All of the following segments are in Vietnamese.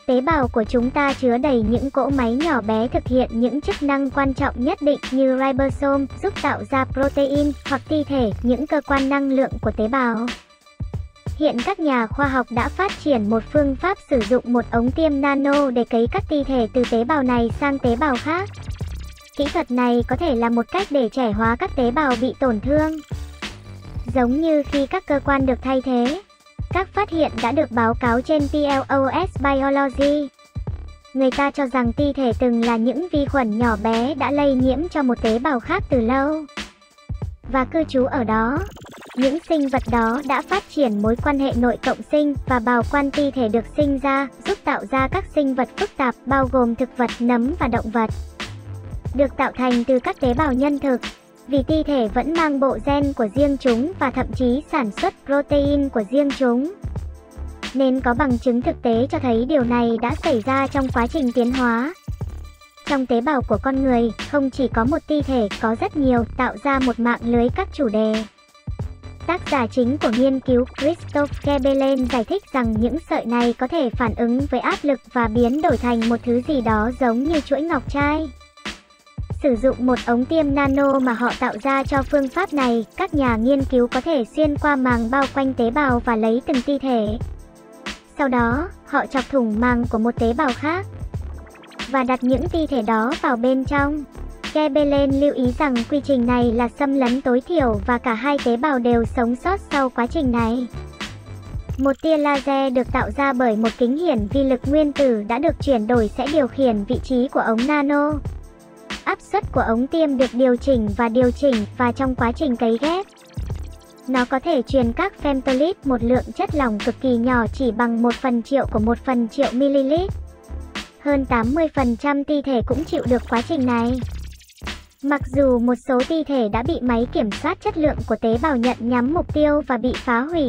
Tế bào của chúng ta chứa đầy những cỗ máy nhỏ bé thực hiện những chức năng quan trọng nhất định như ribosome, giúp tạo ra protein, hoặc ti thể, những cơ quan năng lượng của tế bào. Hiện các nhà khoa học đã phát triển một phương pháp sử dụng một ống tiêm nano để cấy các ti thể từ tế bào này sang tế bào khác. Kỹ thuật này có thể là một cách để trẻ hóa các tế bào bị tổn thương. Giống như khi các cơ quan được thay thế, các phát hiện đã được báo cáo trên PLOS Biology. Người ta cho rằng ti thể từng là những vi khuẩn nhỏ bé đã lây nhiễm cho một tế bào khác từ lâu và cư trú ở đó. Những sinh vật đó đã phát triển mối quan hệ nội cộng sinh và bào quan ti thể được sinh ra, giúp tạo ra các sinh vật phức tạp bao gồm thực vật, nấm và động vật, được tạo thành từ các tế bào nhân thực. Vì ti thể vẫn mang bộ gen của riêng chúng và thậm chí sản xuất protein của riêng chúng, nên có bằng chứng thực tế cho thấy điều này đã xảy ra trong quá trình tiến hóa. Trong tế bào của con người, không chỉ có một ti thể, có rất nhiều, tạo ra một mạng lưới các chủ đề. Tác giả chính của nghiên cứu, Christophe Kebelen, giải thích rằng những sợi này có thể phản ứng với áp lực và biến đổi thành một thứ gì đó giống như chuỗi ngọc trai. Sử dụng một ống tiêm nano mà họ tạo ra cho phương pháp này, các nhà nghiên cứu có thể xuyên qua màng bao quanh tế bào và lấy từng ti thể. Sau đó, họ chọc thủng màng của một tế bào khác và đặt những ti thể đó vào bên trong. Kebelen lưu ý rằng quy trình này là xâm lấn tối thiểu và cả hai tế bào đều sống sót sau quá trình này. Một tia laser được tạo ra bởi một kính hiển vi lực nguyên tử đã được chuyển đổi sẽ điều khiển vị trí của ống nano. Áp suất của ống tiêm được điều chỉnh và trong quá trình cấy ghép, nó có thể truyền các femtolit, một lượng chất lỏng cực kỳ nhỏ chỉ bằng 1/1000 của 1/1000 ml. Hơn 80% ti thể cũng chịu được quá trình này. Mặc dù một số ti thể đã bị máy kiểm soát chất lượng của tế bào nhận nhắm mục tiêu và bị phá hủy,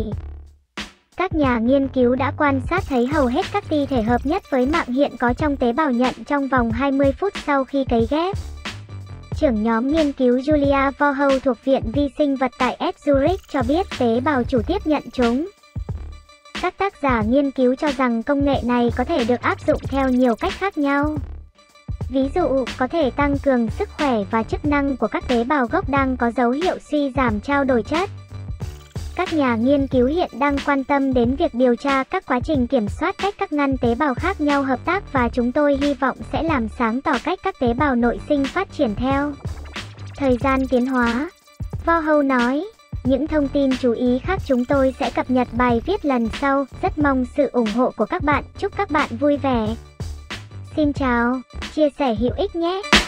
các nhà nghiên cứu đã quan sát thấy hầu hết các ti thể hợp nhất với mạng hiện có trong tế bào nhận trong vòng 20 phút sau khi cấy ghép. Trưởng nhóm nghiên cứu Julia Vorhow thuộc Viện Vi sinh vật tại Zurich cho biết tế bào chủ tiếp nhận chúng. Các tác giả nghiên cứu cho rằng công nghệ này có thể được áp dụng theo nhiều cách khác nhau. Ví dụ, có thể tăng cường sức khỏe và chức năng của các tế bào gốc đang có dấu hiệu suy giảm trao đổi chất. Các nhà nghiên cứu hiện đang quan tâm đến việc điều tra các quá trình kiểm soát cách các ngăn tế bào khác nhau hợp tác và chúng tôi hy vọng sẽ làm sáng tỏ cách các tế bào nội sinh phát triển theo thời gian tiến hóa. Vorhow nói, những thông tin chú ý khác chúng tôi sẽ cập nhật bài viết lần sau. Rất mong sự ủng hộ của các bạn. Chúc các bạn vui vẻ. Xin chào, chia sẻ hữu ích nhé.